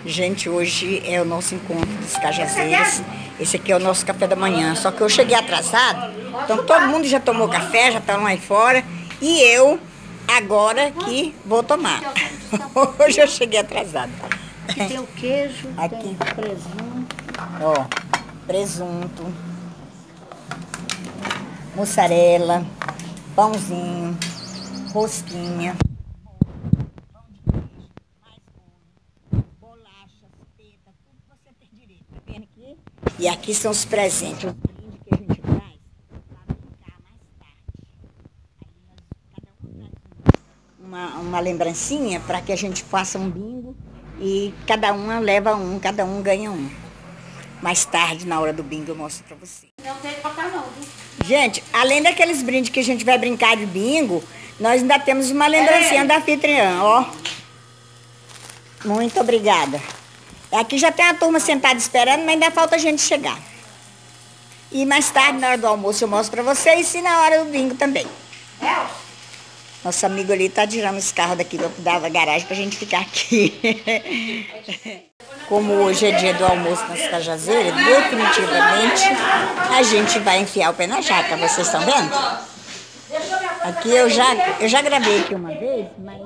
Gente, hoje é o nosso encontro dos cajazeiros. Esse aqui é o nosso café da manhã. Só que eu cheguei atrasado, então todo mundo já tomou café, já estão aí fora. E eu, agora que vou tomar. Hoje eu cheguei atrasado. Aqui tem o queijo, aqui tem presunto. Ó, presunto, mussarela, pãozinho, rosquinha. E aqui são os presentes, os brindes que a gente traz para brincar mais tarde. Aí cada um traz uma lembrancinha para que a gente faça um bingo e cada uma leva um, cada um ganha um. Mais tarde, na hora do bingo, eu mostro para vocês. Não tem papai não, viu? Gente, além daqueles brindes que a gente vai brincar de bingo, nós ainda temos uma lembrancinha da anfitriã, ó. Muito obrigada. Aqui já tem a turma sentada esperando, mas ainda falta a gente chegar. E mais tarde, na hora do almoço, eu mostro pra vocês e na hora do bingo também. Nosso amigo ali tá tirando os carros daqui da garagem pra gente ficar aqui. Como hoje é dia do almoço nas Cajazeiras, definitivamente a gente vai enfiar o pé na jaca, vocês estão vendo? Aqui eu já gravei aqui uma vez, mas...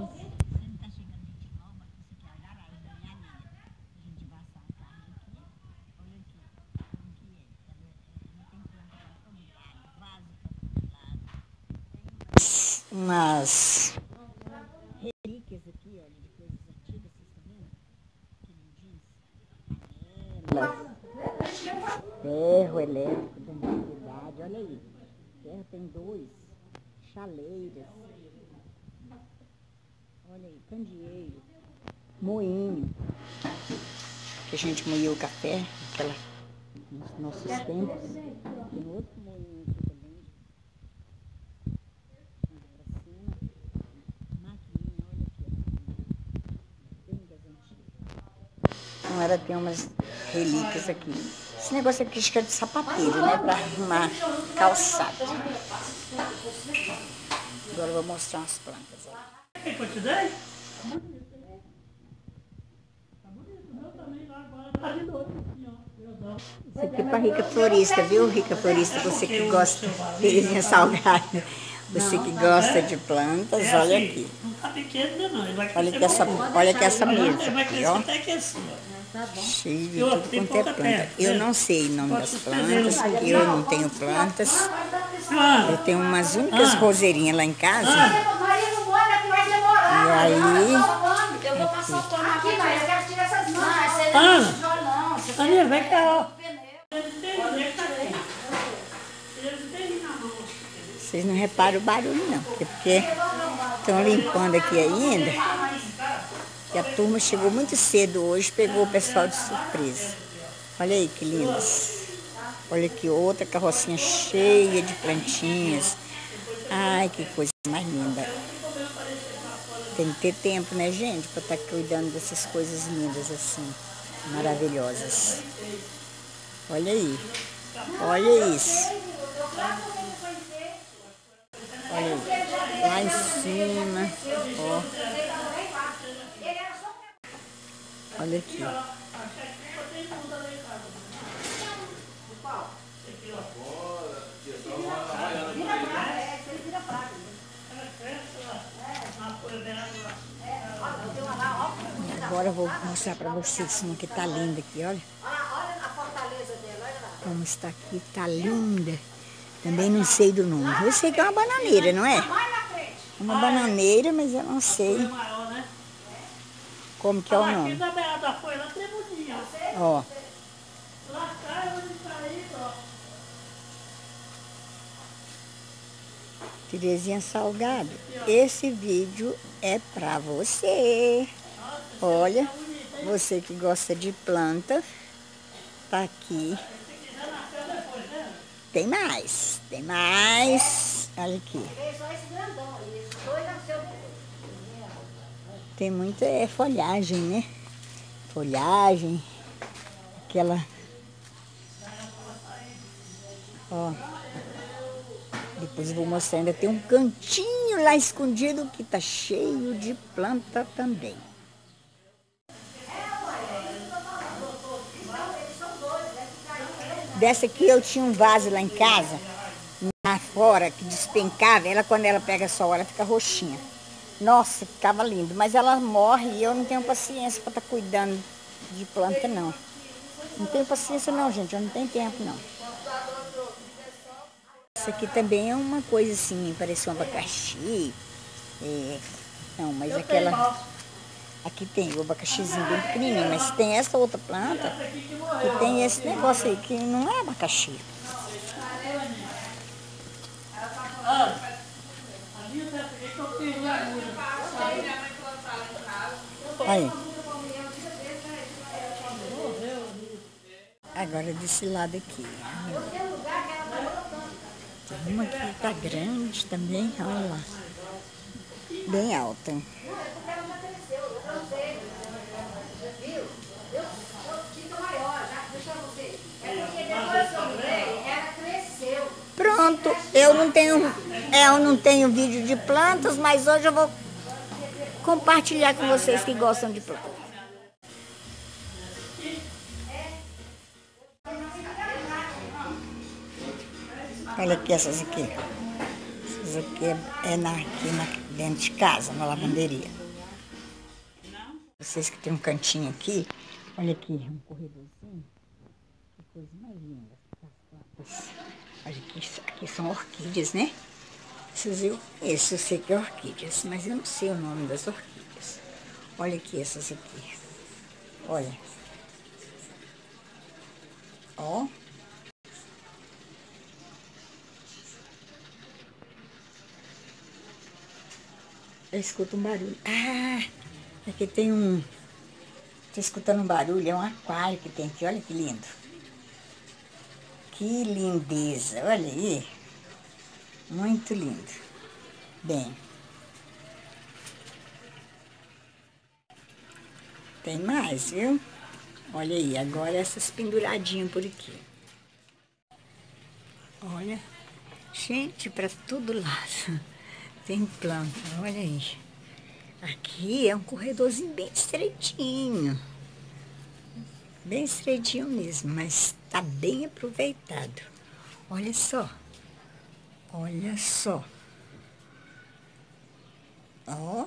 umas relíquias aqui, olha, de coisas antigas, vocês estão vendo? Ferro elétrico da antiguidade, olha aí. Ferro tem 2, chaleiras. Olha aí, candeeiro, moinho. Que a gente moía o café, nos nossos tempos. Tem outro moinho aqui também. Então ela tem umas relíquias aqui. Esse negócio aqui acho que é de sapateiro, né? Pra arrumar calçado. Agora eu vou mostrar umas plantas aí. Tem quantidade? Tá bonito, hein? Tá bonito, o meu também lá agora tá de novo. Isso aqui é pra Rica Florista, viu? Rica Florista, você que gosta de feirinha salgada. Você que gosta de plantas, olha aqui. Não tá pequeno, não. Ele vai Olha que essa mesa. Ele vai crescer Ó. até aqui assim, ó. Cheio de tudo quanto é planta. Eu não sei o nome das plantas, eu não tenho plantas. Eu tenho umas únicas roseirinhas lá em casa. E aí... Eu vou passar o pano aqui, mas eu quero tirar essas mãos. Aninha, vem cá, ó. Vocês não reparam o barulho, não. Porque estão limpando aqui ainda. E a turma chegou muito cedo hoje, pegou o pessoal de surpresa. Olha aí que lindas. Olha aqui outra carrocinha cheia de plantinhas. Ai, que coisa mais linda. Tem que ter tempo, né, gente, para estar cuidando dessas coisas lindas assim, maravilhosas. Olha aí. Olha isso. Olha aí. Lá em cima, ó. Olha aqui. Agora eu vou mostrar para vocês uma que tá linda aqui, olha. Como está aqui, tá linda. Também não sei do nome. Eu sei que é uma bananeira, não é? Uma bananeira, mas eu não sei como que é o nome. Aqui da beira da folha, ela tem mudinha. Ó. Lá cá, eu vou distrair, ó. Terezinha Salgado, esse vídeo é pra você. Olha, você que gosta de planta, tá aqui. Tem mais, tem mais. Olha aqui. Tem muita folhagem, né? Folhagem, aquela... Ó. Depois eu vou mostrar, ainda tem um cantinho lá escondido que tá cheio de planta também. Dessa aqui eu tinha um vaso lá em casa, lá fora, que despencava. Ela, quando ela pega sol, ela fica roxinha. Nossa, ficava lindo. Mas ela morre e eu não tenho paciência para estar cuidando de planta, não. Não tenho paciência não, gente. Eu não tenho tempo, não. Isso aqui também é uma coisa assim, parece um abacaxi. Não, mas aquela... Aqui tem o abacaxizinho bem pequenininho, mas tem essa outra planta que tem esse negócio aí, que não é abacaxi. Aí. Agora desse lado aqui. Tem uma que tá grande também, olha lá. Bem alta. Pronto, eu não tenho vídeo de plantas, mas hoje eu vou compartilhar com vocês que gostam de plantas. Olha aqui essas aqui. Essas aqui aqui dentro de casa, na lavanderia. Vocês que tem um cantinho aqui, olha aqui, um corredorzinho. Que coisa mais linda. Olha aqui são orquídeas, né? Vocês viram? Esse eu sei que é orquídeas, mas eu não sei o nome das orquídeas. Olha aqui essas aqui. Olha. Ó. Eu escuto um barulho. Ah, aqui tem um... Tô escutando um barulho, é um aquário que tem aqui. Olha que lindo. Que lindeza, olha aí. Muito lindo. Bem. Tem mais, viu? Olha aí, agora essas penduradinhas por aqui. Olha. Gente, para todo lado tem planta, olha aí. Aqui é um corredorzinho bem estreitinho. Bem estreitinho mesmo, mas tá bem aproveitado. Olha só. Olha só. Ó.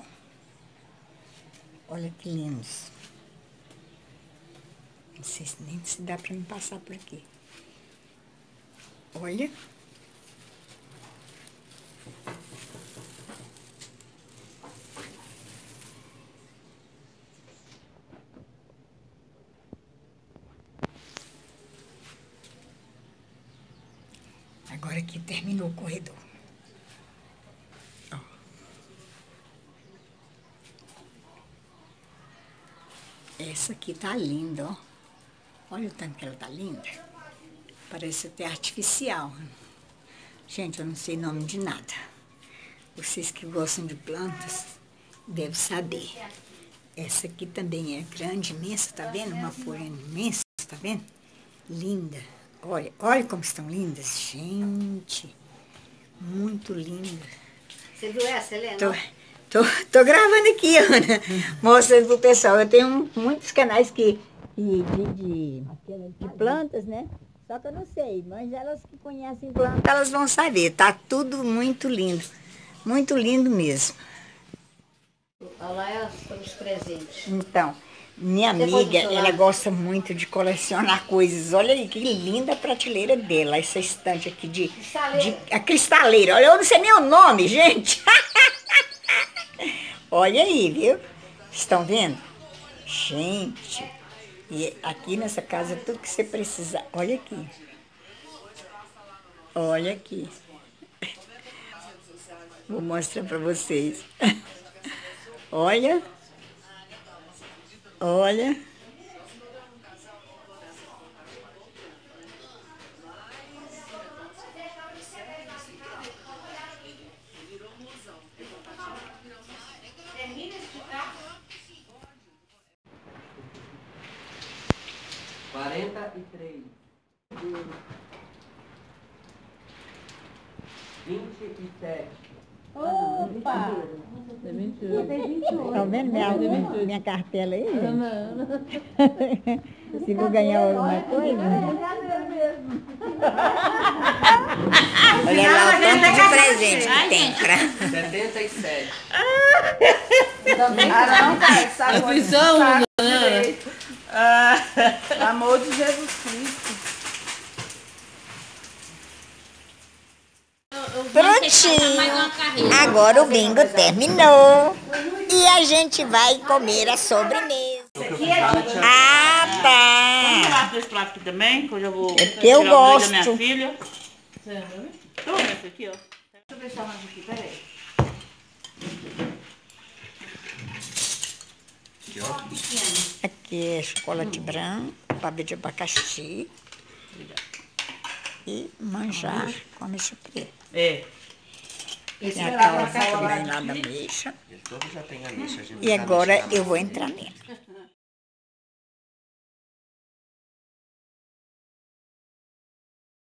Olha que lindos. Não sei nem se dá para me passar por aqui. Olha. Agora que terminou o corredor. Ó. Essa aqui tá linda, ó. Olha o tanto que ela tá linda. Parece até artificial. Gente, eu não sei nome de nada. Vocês que gostam de plantas devem saber. Essa aqui também é grande, imensa, tá vendo? Uma folha imensa, tá vendo? Linda. Olha, olha como estão lindas, gente. Muito linda. Você viu essa, Helena? Tô gravando aqui, Ana. Mostrando pro pessoal. Eu tenho muitos canais de plantas, né? Só que eu não sei, mas elas que conhecem plantas, elas vão saber. Tá tudo muito lindo. Muito lindo mesmo. Olha lá os presentes. Então, minha amiga, ela gosta muito de colecionar coisas. Olha aí, que linda a prateleira dela. Essa estante aqui a cristaleira. Olha, eu não sei nem o nome, gente. Olha aí, viu? Estão vendo? Gente, e aqui nessa casa, tudo que você precisar. Olha aqui. Olha aqui. Vou mostrar para vocês. Olha. Olha. $43, 27, Opa! Tá vendo minha cartela aí? Se vou ganhar alguma coisa. Olha lá o tanto de presente que tem pra... 77. Não, cara, sabe Amor de Jesus Cristo. Prontinho! Agora o bingo terminou. E a gente vai comer a sobremesa. Ah, Vamos tá! lá pra esse prato aqui também, que eu já vou porque eu tirar o leite da minha gosto. filha. Toma essa aqui, ó. Deixa eu deixar mais aqui, peraí. Aqui é chocolate branco, pavê de abacaxi. E manjar com ameixa preta. É. Tem a calça também lá da ameixa. Todo já tem ameixa. E agora eu vou entrar nela.